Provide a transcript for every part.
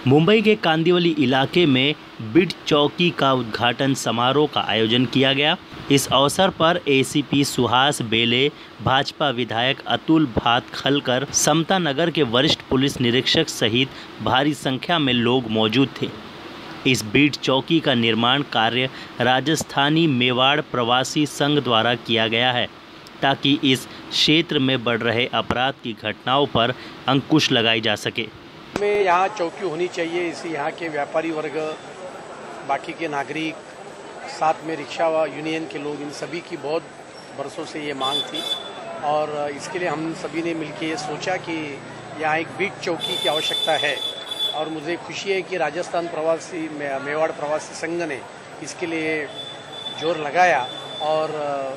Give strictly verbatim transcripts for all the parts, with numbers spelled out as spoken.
मुंबई के कांदिवली इलाके में बिड चौकी का उद्घाटन समारोह का आयोजन किया गया। इस अवसर पर एसीपी सुहास बेले, भाजपा विधायक अतुल भातखलकर, समता नगर के वरिष्ठ पुलिस निरीक्षक सहित भारी संख्या में लोग मौजूद थे। इस बिड चौकी का निर्माण कार्य राजस्थानी मेवाड़ प्रवासी संघ द्वारा किया गया है, ताकि इस क्षेत्र में बढ़ रहे अपराध की घटनाओं पर अंकुश लगाई जा सके। में यहाँ चौकी होनी चाहिए। इसी यहाँ के व्यापारी वर्ग, बाकी के नागरिक, साथ में रिक्शा व यूनियन के लोग, इन सभी की बहुत बरसों से ये मांग थी और इसके लिए हम सभी ने मिलकर ये सोचा कि यहाँ एक बिड चौकी की आवश्यकता है। और मुझे खुशी है कि राजस्थान प्रवासी मेवाड़ प्रवासी संघ ने इसके लिए जोर लगाया और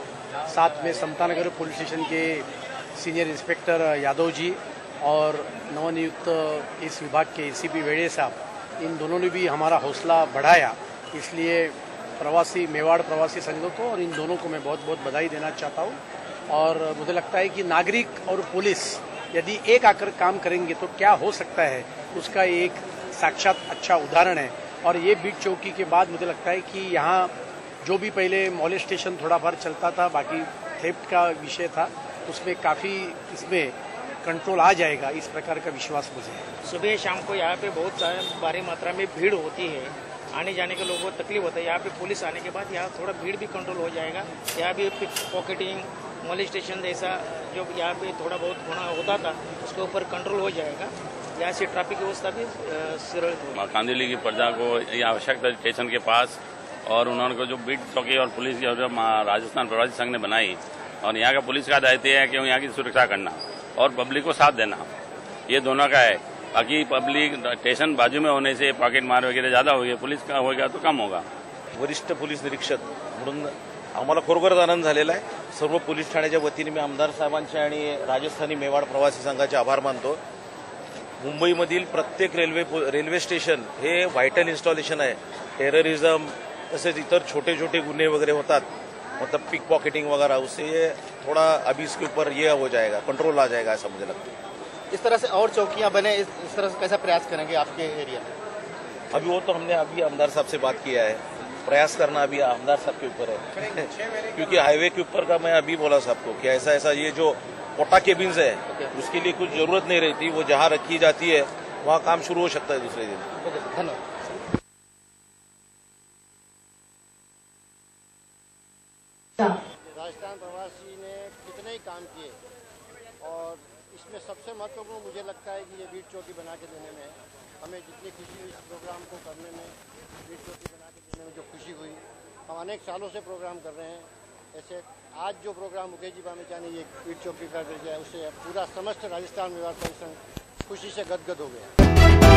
साथ में समता नगर पुलिस स्टेशन के सीनियर इंस्पेक्टर यादव जी और नवनियुक्त इस विभाग के एसीपी वेड़े साहब, इन दोनों ने भी हमारा हौसला बढ़ाया। इसलिए प्रवासी मेवाड़ प्रवासी संघों को और इन दोनों को मैं बहुत बहुत बधाई देना चाहता हूँ। और मुझे लगता है कि नागरिक और पुलिस यदि एक आकर काम करेंगे तो क्या हो सकता है, उसका एक साक्षात अच्छा उदाहरण है। और ये बिड चौकी के बाद मुझे लगता है कि यहाँ जो भी पहले मॉलेस्टेशन थोड़ा बार चलता था, बाकी थेफ्ट का विषय था, उसमें काफ़ी इसमें कंट्रोल आ जाएगा, इस प्रकार का विश्वास मुझे है। सुबह शाम को यहाँ पे बहुत भारी मात्रा में भीड़ होती है, आने जाने के लोगों को तकलीफ होता है। यहाँ पे पुलिस आने के बाद यहाँ थोड़ा भीड़ भी कंट्रोल हो जाएगा। यहाँ भी पिक पॉकेटिंग, मॉलेस्टेशन जैसा जो यहाँ पे थोड़ा बहुत होना होता था, उसके ऊपर कंट्रोल हो जाएगा। यहाँ से ट्रैफिक व्यवस्था भी सुरक्षित होगी। कांदिवली की प्रजा को ये आवश्यकता स्टेशन के पास, और उन्होंने को जो बिड चौकी और पुलिस की जो राजस्थान प्रवासी संघ ने बनाई, और यहाँ का पुलिस का दायित्व है कि यहाँ की सुरक्षा करना और पब्लिक को साथ देना, ये दोनों का है। बाकी पब्लिक स्टेशन बाजू में होने से पॉकेट मार वगैरह ज्यादा हो गया, पुलिस का होगा तो कम होगा। वरिष्ठ पोलीस निरीक्षक म्हणून आम्हाला खरोखरच आनंद झालेला आहे। सर्व पोलीस ठाण्याच्या वतीने मी आमदार साहेबांचे आणि राजस्थानी मेवाड़ प्रवासी संघाचे आभार मानतो। मुंबईमधील प्रत्येक रेल्वे रेल्वे स्टेशन हे व्हायटल इन्स्टॉलेशन आहे। टेररिझम तसेच इतर छोटे छोटे गुन्हे वगैरह होतात, मतलब पिक पॉकेटिंग वगैरह, उससे ये थोड़ा अभी इसके ऊपर ये हो जाएगा, कंट्रोल आ जाएगा, ऐसा मुझे लगता है। इस तरह से और चौकियां बने, इस, इस तरह से कैसा प्रयास करेंगे आपके एरिया में? अभी वो तो हमने अभी आमदार साहब से बात किया है, प्रयास करना अभी आमदार साहब के ऊपर है। क्योंकि हाईवे के ऊपर का मैं अभी बोला सबको कि ऐसा ऐसा ये जो कोटा केबिन्स है, उसके लिए कुछ जरूरत नहीं रहती, वो जहाँ रखी जाती है वहाँ काम शुरू हो सकता है दूसरे दिन। धन्यवाद। राजस्थान प्रवासी ने कितने ही काम किए और इसमें सबसे महत्वपूर्ण मुझे लगता है कि ये बिड चौकी बना के देने में हमें जितनी खुशी हुई, इस प्रोग्राम को करने में, बिड चौकी बना के देने में जो खुशी हुई। हम अनेक सालों से प्रोग्राम कर रहे हैं ऐसे। आज जो प्रोग्राम मुकेश जी बामी ने ये बिड चौकी कर दिया है, उससे पूरा समस्त राजस्थान मेवाड़ संघ खुशी से गदगद हो गया।